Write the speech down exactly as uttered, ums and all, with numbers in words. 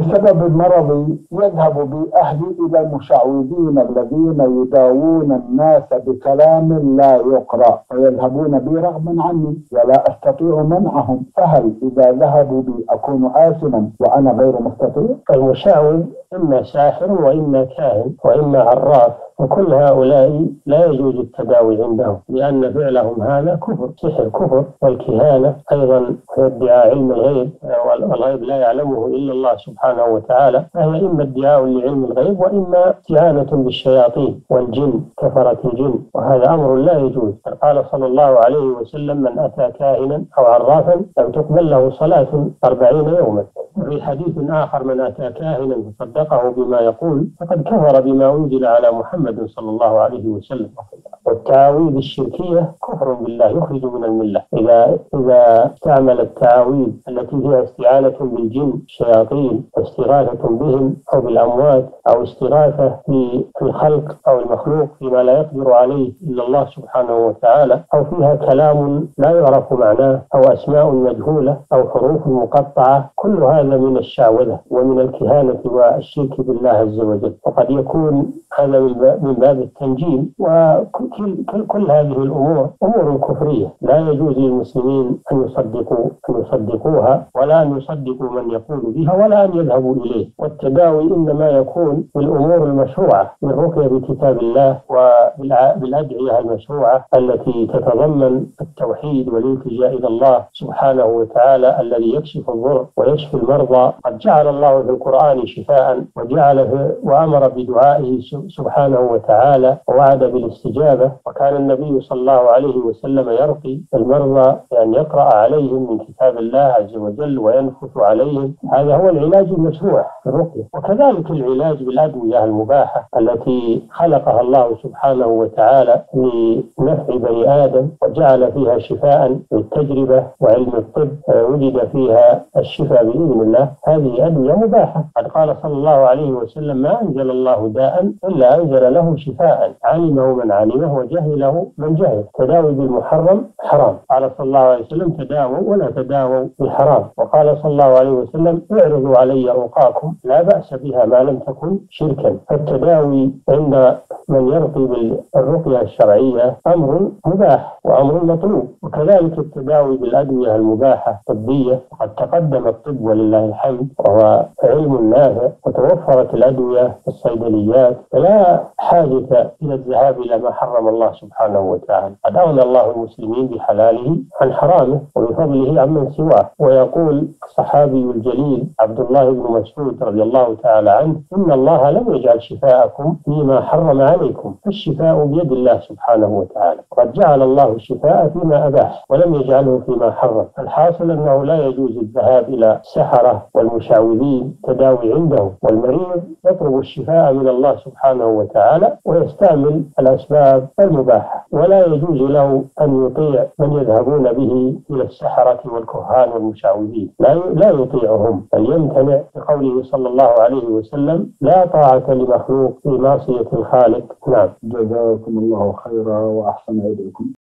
وبسبب مرضي يذهب بي أهلي إلى المشعوذين الذين يداوون الناس بكلام لا يقرأ، ويذهبون بي رغما عني ولا أستطيع منعهم، فهل إذا ذهبوا بي أكون آثما وأنا غير مستطيع؟ المشعوذ إما ساحر وإما كاهن وإما عراف، وكل هؤلاء لا يجوز التداوي عندهم، لأن فعلهم هذا كفر، سحر كفر. والكهانة أيضا ادعاء علم الغيب، والغيب لا يعلمه إلا الله سبحانه وتعالى، فهي إما ادعاء لعلم الغيب وإما استعانة بالشياطين والجن، كفرة الجن، وهذا أمر لا يجوز. قال صلى الله عليه وسلم: من أتى كاهنا أو عرافا لم تقبل له صلاة أربعين يوما. وفي حديث آخر: من أتى كاهنا فصدقه بما يقول فقد كفر بما أنزل على محمد صلى الله عليه وسلم. والتعاويذ الشركية كفر بالله يخرج من الملة. إذا إذا استعمل التعاويذ التي فيها استعانة بالجن الشياطين واستغاثة بهم أو بالأموات أو استغاثة في الخلق أو المخلوق فيما لا يقدر عليه إلا الله سبحانه وتعالى، أو فيها كلام لا يعرف معناه أو أسماء مجهولة أو حروف مقطعة، كل هذا من الشعوذة ومن الكهانة والشرك بالله عز وجل. وقد يكون هذا من باب التنجيم. وكل كل هذه الأمور أمور كفرية لا يجوز للمسلمين أن يصدقوا أن يصدقوها، ولا أن يصدقوا من يقول بها، ولا أن يذهبوا إليه. والتداوي إنما يكون بالأمور المشروعة، بالرقية بكتاب الله وبالأدعية المشروعة التي تتضمن التوحيد والالتجاء إلى الله سبحانه وتعالى الذي يكشف الضر ويشفي المرضى. قد جعل الله في القرآن شفاء، وجعل وأمر بدعائه سبحانه وتعالى ووعد بالاستجابة. وكان النبي صلى الله عليه وسلم يرقي المرضى بأن يقرأ عليهم من كتاب الله عز وجل وينفث عليهم. هذا هو العلاج المشروع في الرقية. وكذلك العلاج بالأدوية المباحة التي خلقها الله سبحانه وتعالى لنفع بني آدم وجعل فيها شفاء بالتجربة وعلم الطب، وجد فيها الشفاء بإذن الله. هذه أدوية مباحة. قد قال صلى الله عليه وسلم: ما أنزل الله داء إلا أنزل له شفاء، علمه من علمه وجهله من جهل. تداوي بالمحرم حرام. قال صلى الله عليه وسلم: تداووا ولا تداووا بالحرام. وقال صلى الله عليه وسلم: اعرضوا علي رقاكم لا بأس بها ما لم تكن شركا. فالتداوي عند من يرقي بالرقية الشرعية أمر مباح وأمر مطلوب. وكذلك التداوي بالأدوية المباحة الطبية. قد تقدم الطب ولله الحمد وهو علم نافع، وتوفرت الأدوية في الصيدليات، فلا حاجة إلى الذهاب إلى ما حرم الله سبحانه وتعالى. قد أغنى الله المسلمين بحلاله عن حرامه وبفضله عمن سواه. ويقول الصحابي الجليل عبد الله بن مسعود رضي الله تعالى عنه: إن الله لم يجعل شفاءكم فيما حرم عليكم، فالشفاء بيد الله سبحانه وتعالى. قد جعل الله الشفاء فيما أباح ولم يجعله فيما حرم. الحاصل أنه لا يجوز الذهاب إلى السحرة والمشعوذين تداوي عندهم، والمريض يطلب الشفاء من الله سبحانه وتعالى ويستعمل الأسباب المباحة، ولا يجوز له أن يطيع من يذهبون به إلى السحرة والكهان والمشعوذين، لا لا يطيعهم، بل يمتنع بقوله صلى الله عليه وسلم: لا طاعة لمخلوق في معصية الخالق. نعم. جزاكم الله خيرا وأحسن إليكم.